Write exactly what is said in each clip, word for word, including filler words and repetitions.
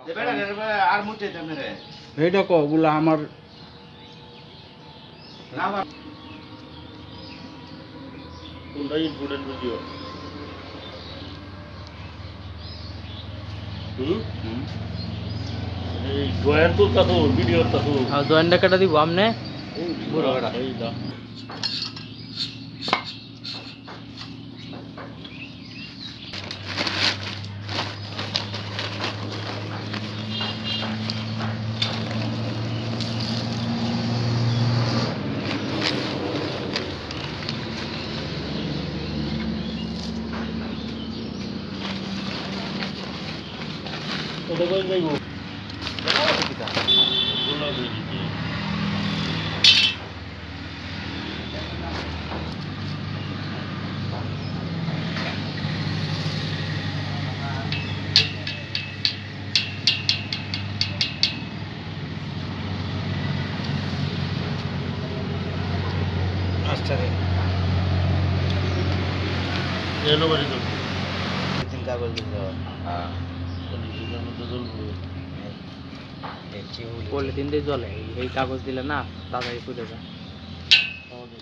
আর মুচে দে মেরে এইটা কো গুলা আমার না কোনটা ইম্পর্টেন্ট ভিডিও হুম এই জয়েন তো কত ভিডিও তো আর জয়েন্টটা কাটা দিব আমনে পুরো কাটা এই দা ওটা কই যাইবো বলা দিই আচ্ছা রে এলো বাড়ি তো তিন কাগজ দিল হ্যাঁ পলিথিনের মধ্যে জ্বলবো দেখছি পলিথিন দিয়ে জ্বলে এই কাগজ দিলে না তাড়াতাড়ি পুড়ে যায় আমাদের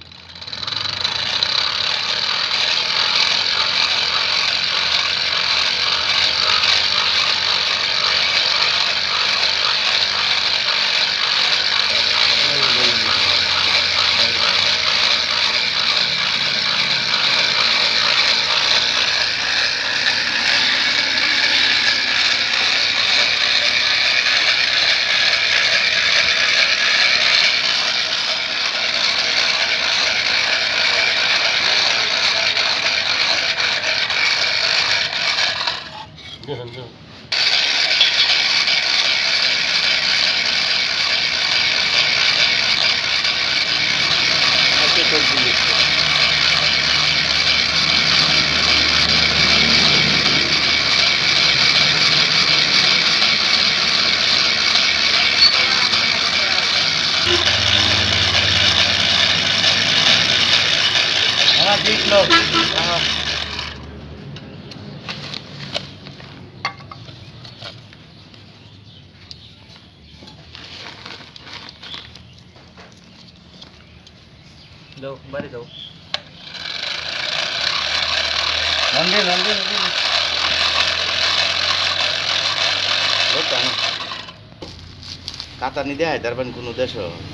আমার বিশ লোক দাও বাড়ি দাও নন্দে নন্দে নন্দে কাতা নি দেয় তারপর কোনো দেশ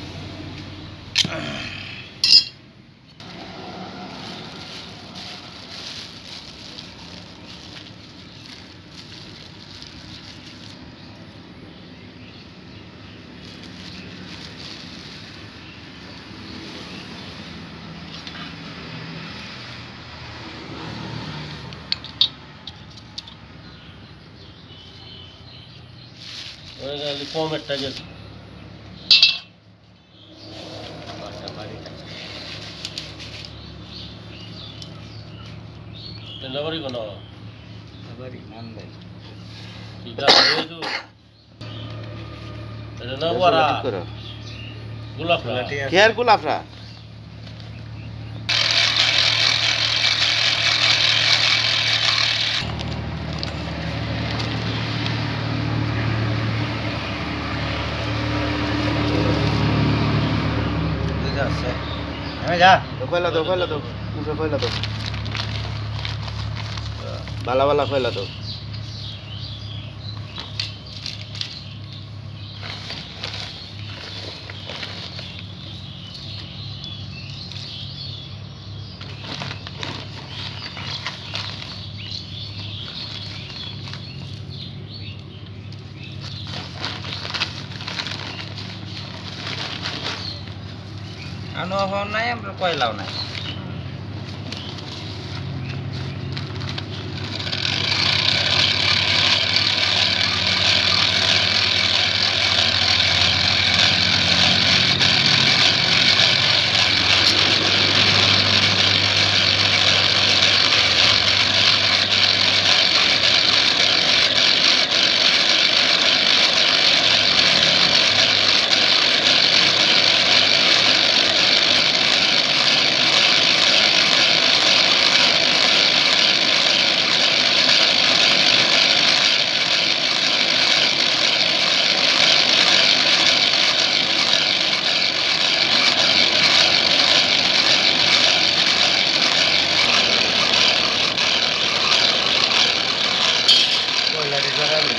ওই ফর্মেটটা গেছে তেলাবাড়ি কোন বাড়ি নন্দে ঠিক আছে তো এটা না ওরা গোলাপ কেয়ার গোলাপরা যা তো কইলা তো কইলা তো মুখে কইলা তো বালা বালা কইলা তো আনো হন নাই আমরা কইলাও নাই গাড়ি চালাবে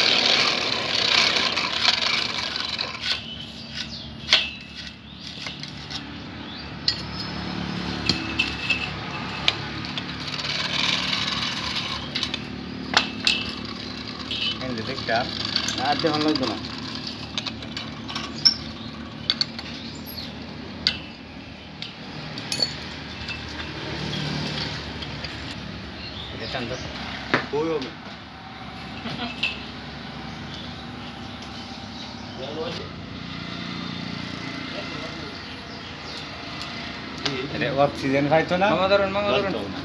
দেখটা আর দেখান লাগতো না ওই হবে অক্সিজেন খাইতো না মামা ধরুন মামা ধরুন লাগতো না।